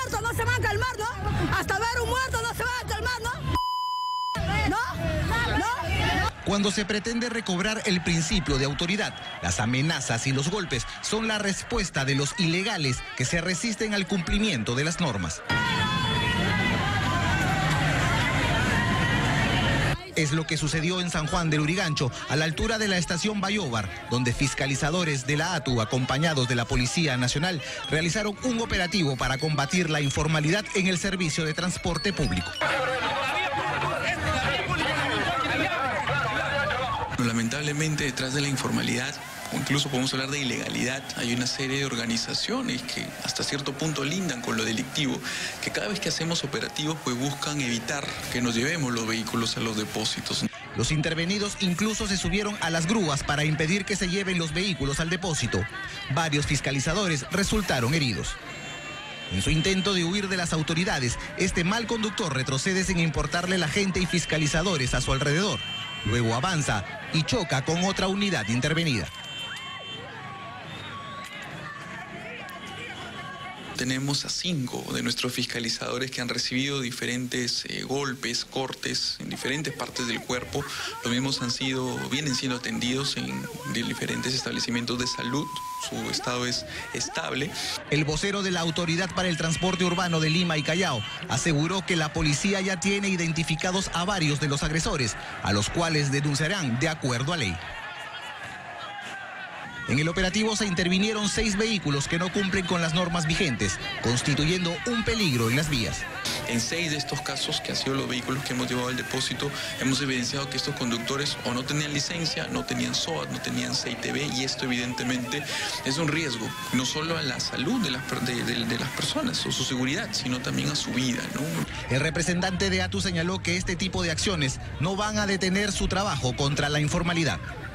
muerto no se van a calmar, ¿no? Hasta ver un muerto no se van a calmar, ¿no? Cuando se pretende recobrar el principio de autoridad, las amenazas y los golpes son la respuesta de los ilegales que se resisten al cumplimiento de las normas. Es lo que sucedió en San Juan del Urigancho, a la altura de la estación Bayóvar, donde fiscalizadores de la ATU, acompañados de la Policía Nacional, realizaron un operativo para combatir la informalidad en el servicio de transporte público. Lamentablemente, detrás de la informalidad, o incluso podemos hablar de ilegalidad, hay una serie de organizaciones que hasta cierto punto lindan con lo delictivo, que cada vez que hacemos operativos pues buscan evitar que nos llevemos los vehículos a los depósitos. Los intervenidos incluso se subieron a las grúas para impedir que se lleven los vehículos al depósito. Varios fiscalizadores resultaron heridos. En su intento de huir de las autoridades, este mal conductor retrocede sin importarle la gente y fiscalizadores a su alrededor. Luego avanza y choca con otra unidad intervenida. Tenemos a 5 de nuestros fiscalizadores que han recibido diferentes golpes, cortes en diferentes partes del cuerpo. Los mismos vienen siendo atendidos en diferentes establecimientos de salud. Su estado es estable. El vocero de la Autoridad para el Transporte Urbano de Lima y Callao aseguró que la policía ya tiene identificados a varios de los agresores, a los cuales denunciarán de acuerdo a ley. En el operativo se intervinieron 6 vehículos que no cumplen con las normas vigentes, constituyendo un peligro en las vías. En 6 de estos casos, que han sido los vehículos que hemos llevado al depósito, hemos evidenciado que estos conductores o no tenían licencia, no tenían SOAT, no tenían CITB, y esto evidentemente es un riesgo, no solo a la salud de las personas o su seguridad, sino también a su vida, ¿no? El representante de ATU señaló que este tipo de acciones no van a detener su trabajo contra la informalidad.